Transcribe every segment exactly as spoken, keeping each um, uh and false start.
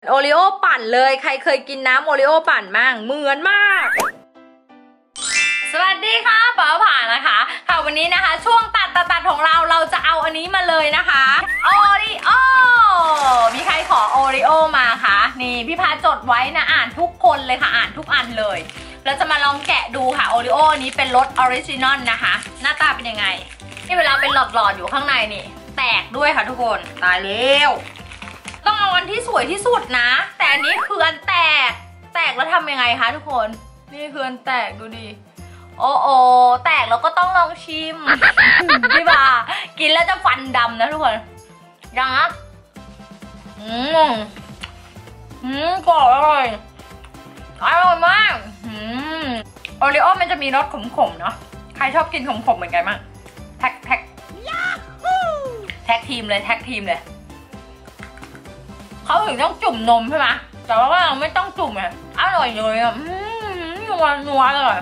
โอริโอปั่นเลยใครเคยกินน้ำโอริโอปั่นมั่งเหมือนมากสวัสดีค่ะป๋าผ่านะคะค่ะวันนี้นะคะช่วงตัดตัดตัดของเราเราจะเอาอันนี้มาเลยนะคะโอริโอมีใครขอโอริโอมาคะนี่พี่พาจดไว้นะอ่านทุกคนเลยค่ะอ่านทุกอันเลยเราจะมาลองแกะดูค่ะโอริโอนี้เป็นรสออริจินอลนะคะหน้าตาเป็นยังไงนี่เวลาเป็นหลอดๆอยู่ข้างในนี่แตกด้วยค่ะทุกคนตายแล้วต้องเอาอันที่สวยที่สุดนะแต่อันนี้คืออันแตกแตกแล้วทำยังไงคะทุกคนนี่คืออันแตกดูดิโอ้โอแตกแล้วก็ต้องลองชิมพี่บ่ากินแล้วจะฟันดำนะทุกคนยังนะอืมอืมกรอบอร่อยอร่อยมากอืมโอริโอมันจะมีรสขมๆเนาะใครชอบกินขมๆเหมือนกันมั้งแท็กแท็กแท็กทีมเลยแท็กทีมเลยเขาถึงต้องจุ่มนมใช่ไหมแต่ว่าเราไม่ต้องจุ่มอ่ะอร่อยเลยอ่ะนัวนัวอร่อย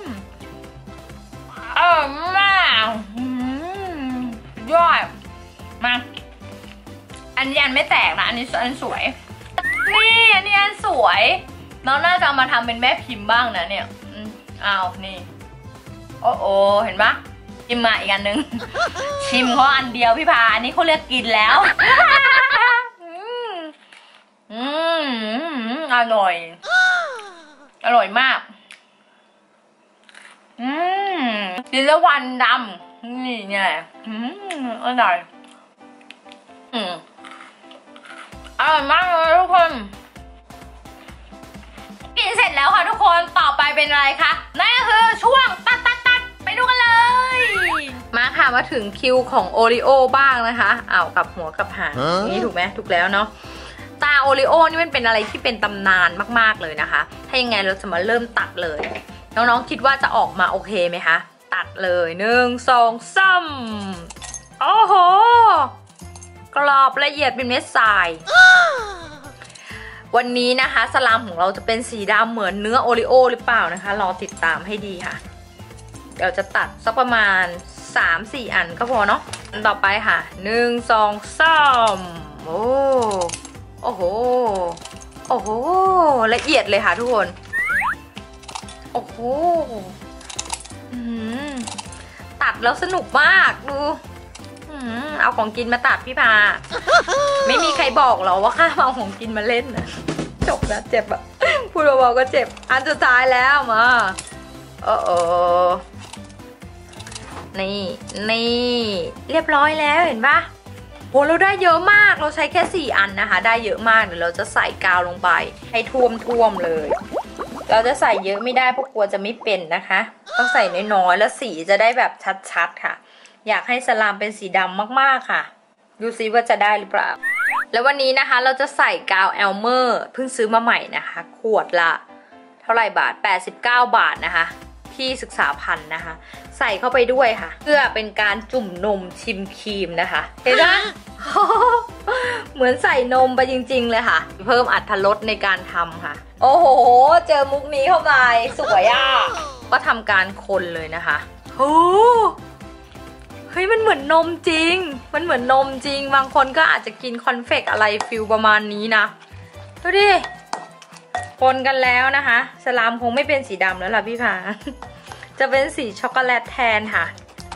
อร่อยมากยอดมาอันนี้อันไม่แตกนะอันนี้อันสวยนี่อันนี้อันสวยน้องน่าจะเอามาทำเป็นแม่พิมพ์บ้างนะเนี่ยอ้าวนี่โอ้โอเห็นปะชิมมาอีกอันนึงชิมเขาอันเดียวพี่พาอันนี้เขาเรียกกินแล้วอืมอร่อยอร่อยมากอืมกินแล้ววันดำนี่ไงอืมอร่อยอืมอร่อยมากเลยทุกคนกินเสร็จแล้วค่ะทุกคนต่อไปเป็นอะไรคะนั่นก็คือช่วงตัดตัดตัดไปดูกันเลยมาค่ะมาถึงคิวของโอริโอบ้างนะคะอ้าวกับหัวกับหางนี่ถูกไหมถูกแล้วเนาะตาโอริโอนี่มันเป็นอะไรที่เป็นตำนานมากๆเลยนะคะถ้ายังไงเราจะมาเริ่มตัดเลยน้องๆคิดว่าจะออกมาโอเคไหมคะตัดเลยหนึ่งสองสามโอ้โหกรอบละเอียดเป็นเม็ดทรายวันนี้นะคะสลามของเราจะเป็นสีดำเหมือนเนื้อโอริโอหรือเปล่านะคะรอติดตามให้ดีค่ะเดี๋ยวจะตัดสักประมาณ สามสี่ อันก็พอเนาะอันต่อไปค่ะหนึ่งสองสามโอ้โอ้โหโอ้โหละเอียดเลยค่ะทุกคนโอ้โหตัดแล้วสนุกมากดูเอาของกินมาตัดพี่พาไม่มีใครบอกหรอว่าข้าเอาของกินมาเล่นนะจบนะเจ็บอะพูดเบาๆก็เจ็บอันสุดท้ายแล้วมาเออเออนี่นี่เรียบร้อยแล้วเห็นปะโหเราได้เยอะมากเราใช้แค่สี่อันนะคะได้เยอะมากเดี๋ยวเราจะใส่กาวลงไปให้ท่วมท่วมเลยเราจะใส่เยอะไม่ได้เพราะกลัวจะไม่เป็นนะคะต้องใส่น้อยๆแล้วสีจะได้แบบชัดๆค่ะอยากให้สลามเป็นสีดำมากๆค่ะดูซิว่าจะได้หรือเปล่าแล้ววันนี้นะคะเราจะใส่กาวแอลเมอร์เพิ่งซื้อมาใหม่นะคะขวดละเท่าไหร่บาทแปดสิบเก้าบาทนะคะที่ศึกษาพันธุ์นะคะใส่เข้าไปด้วยค่ะเพื่อเป็นการจุ่มนมชิมครีมนะคะเห็นไหม เหมือนใส่นมไปจริงๆเลยค่ะเพิ่มอรรถรสในการทำค่ะโอ้โหเจอมุกนี้เข้าไปสวยอ่ะก็ทำการคนเลยนะคะโอ้เฮ้ยมันเหมือนนมจริงมันเหมือนนมจริงบางคนก็อาจจะกินคอนเฟกอะไรฟิลประมาณนี้นะดูดิคนกันแล้วนะคะสลามคงไม่เป็นสีดำแล้วล่ะพี่พาจะเป็นสีช็อกโกแลตแทนค่ะ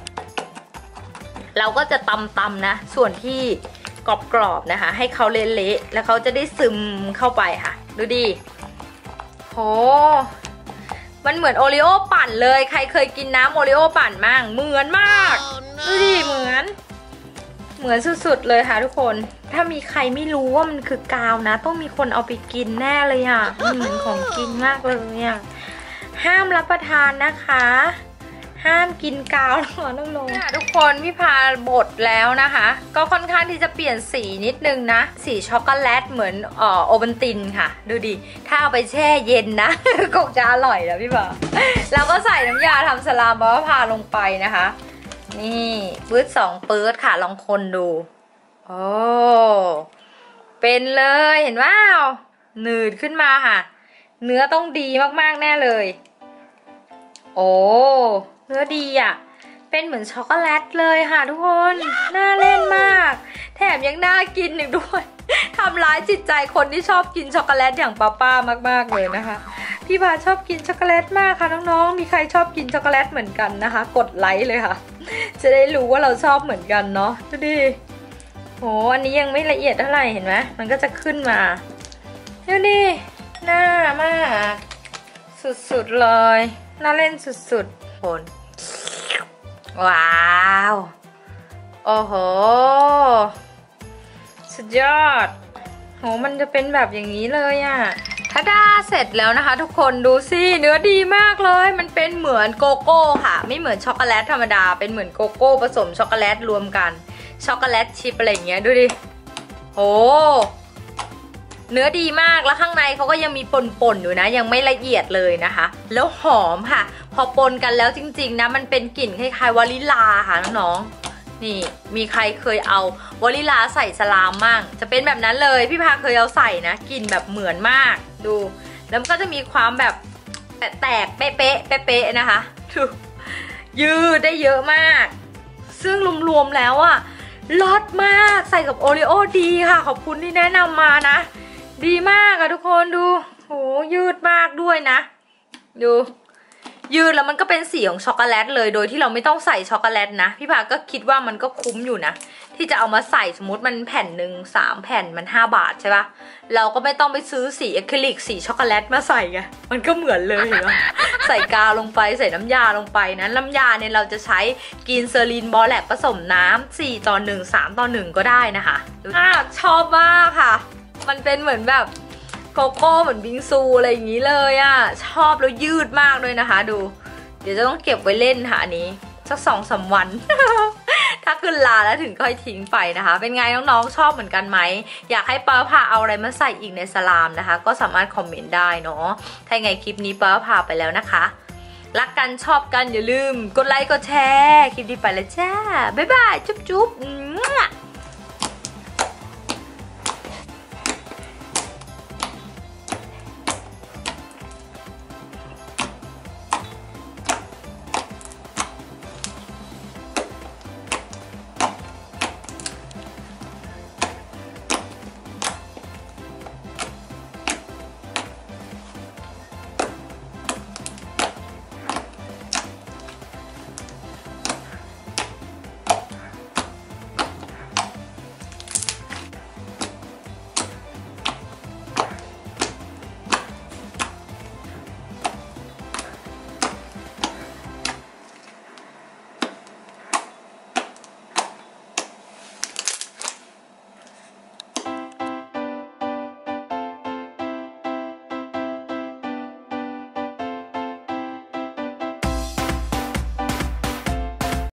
เราก็จะตำๆนะส่วนที่กรอบๆนะคะให้เขาเละๆแล้วเขาจะได้ซึมเข้าไปค่ะดูดิโหมันเหมือนโอริโอปั่นเลยใครเคยกินน้ำโอริโอปั่นมั่งเหมือนมากดูดิเหมือนเหมือนสุดๆเลยค่ะทุกคนถ้ามีใครไม่รู้ว่ามันคือกาวนะต้องมีคนเอาไปกินแน่เลยอ่ะมันเหมือนของกินมากเลยอ่ะห้ามรับประทานนะคะห้ามกินกาวหรอน้องๆทุกคนพี่พาบดแล้วนะคะก็ค่อนข้างที่จะเปลี่ยนสีนิดนึงนะสีช็อกโกแลตเหมือนเอ่อโอวัลตินค่ะดูดิถ้าเอาไปแช่เย็นนะคงจะอร่อยนะพี่บ่าแล้วก็ใส่น้ำยาทำสลามมะพร้าวลงไปนะคะนี่ปื๊ดสองปื๊ดค่ะลองคนดูโอ้เป็นเลยเห็นว่าหนืดขึ้นมาค่ะเนื้อต้องดีมากๆแน่เลยโอ้เนื้อดีอ่ะเป็นเหมือนช็อกโกแลตเลยค่ะทุกคนน่าเล่นมากแถมยังน่ากินอีกด้วยทำร้ายจิตใจคนที่ชอบกินช็อกโกแลตอย่างป้าป้ามากๆเลยนะคะพี่พาชอบกินช็อกโกแลตมากค่ะน้องๆมีใครชอบกินช็อกโกแลตเหมือนกันนะคะกดไลค์เลยค่ะจะได้รู้ว่าเราชอบเหมือนกันเนาะดูดิโหอันนี้ยังไม่ละเอียดเท่าไหร่เห็นไหมมันก็จะขึ้นมาดูดิน่ามากสุดๆเลยน่าเล่นสุดๆคนว้าวโอ้โหสุดยอดโหมันจะเป็นแบบอย่างนี้เลยอะถ้าได้เสร็จแล้วนะคะทุกคนดูสิเนื้อดีมากเลยมันเป็นเหมือนโกโก้ค่ะไม่เหมือนช็อกโกแลตธรรมดาเป็นเหมือนโกโก้ผสมช็อกโกแลตรวมกันช็อกโกแลตชิพอะไรอย่างเงี้ยดูดิโหเนื้อดีมากแล้วข้างในเขาก็ยังมีป่นๆอยู่นะยังไม่ละเอียดเลยนะคะแล้วหอมค่ะพอปนกันแล้วจริงๆนะมันเป็นกลิ่นคล้ายๆวานิลลาค่ะน้องๆนี่มีใครเคยเอาวานิลลาใส่สลามมั่งจะเป็นแบบนั้นเลยพี่พาเคยเอาใส่นะกลิ่นแบบเหมือนมากดูแล้วมันก็จะมีความแบบแตกๆเป๊ะๆเป๊ะๆนะคะดูยืดได้เยอะมากซึ่งรวมๆแล้วอะลดมากใส่กับโอริโอดีค่ะขอบคุณที่แนะนำมานะดีมากอะทุกคนดูโหยืดมากด้วยนะดูยืดแล้วมันก็เป็นสีของช็อกโกแลตเลยโดยที่เราไม่ต้องใส่ช็อกโกแลตนะพี่พาก็คิดว่ามันก็คุ้มอยู่นะที่จะเอามาใส่สมมติมันแผ่นหนึ่งสามแผ่นมันห้าบาทใช่ปะเราก็ไม่ต้องไปซื้อสีอะคริลิกสีช็อกโกแลตมาใส่ไงมันก็เหมือนเลยเห็นปะใส่กาวลงไปใส่น้ำยาลงไปนะน้ำยาเนี่ยเราจะใช้กินเซอรีนบอแลกผสมน้ำสี่ต่อหนึ่ง สามต่อหนึ่งก็ได้นะคะชอบมากค่ะมันเป็นเหมือนแบบโกโก้เหมือนบิงซูอะไรอย่างนี้เลยอ่ะชอบแล้วยืดมากเลยนะคะดูเดี๋ยวจะต้องเก็บไว้เล่นค่ะอันนี้สักสองสามวัน ถ้าขึ้นลาแล้วถึงค่อยทิ้งไปนะคะเป็นไงน้องๆชอบเหมือนกันไหมอยากให้ป้าพาเอาอะไรมาใส่อีกในสลามนะคะก็สามารถคอมเมนต์ได้เนาะถ้าไงคลิปนี้ป้าพาไปแล้วนะคะรักกันชอบกันอย่าลืมกดไลค์กดแชร์คลิปนี้ไปแล้วจ้าบ๊ายบายจุ๊บจุ๊บ